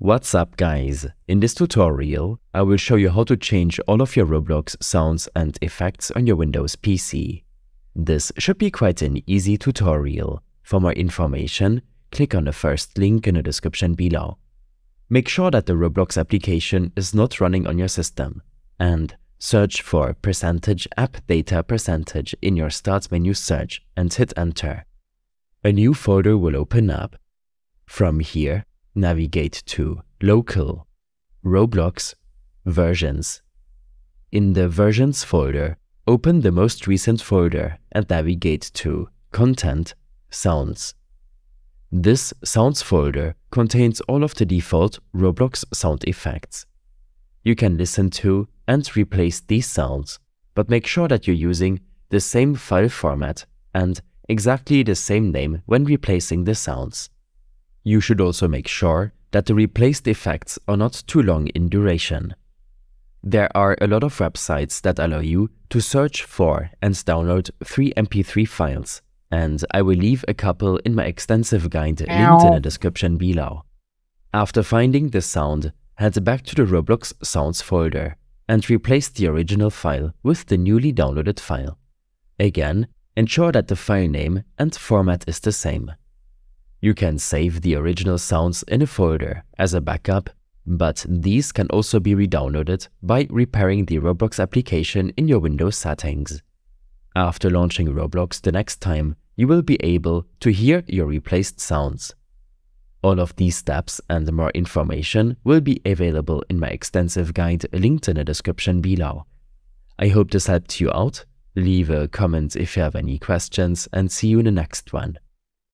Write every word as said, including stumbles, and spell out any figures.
What's up guys? In this tutorial, I will show you how to change all of your Roblox sounds and effects on your Windows P C. This should be quite an easy tutorial. For more information, click on the first link in the description below. Make sure that the Roblox application is not running on your system, and search for percentage app data percentage in your Start menu search and hit enter. A new folder will open up. From here, navigate to Local, Roblox, Versions. In the Versions folder, open the most recent folder and navigate to Content, Sounds. This Sounds folder contains all of the default Roblox sound effects. You can listen to and replace these sounds, but make sure that you're using the same file format and exactly the same name when replacing the sounds. You should also make sure that the replaced effects are not too long in duration. There are a lot of websites that allow you to search for and download free M P three files, and I will leave a couple in my extensive guide linked in the description below. After finding the sound, head back to the Roblox Sounds folder and replace the original file with the newly downloaded file. Again, ensure that the file name and format is the same. You can save the original sounds in a folder as a backup, but these can also be re-downloaded by repairing the Roblox application in your Windows settings. After launching Roblox the next time, you will be able to hear your replaced sounds. All of these steps and more information will be available in my extensive guide linked in the description below. I hope this helped you out. Leave a comment if you have any questions and see you in the next one.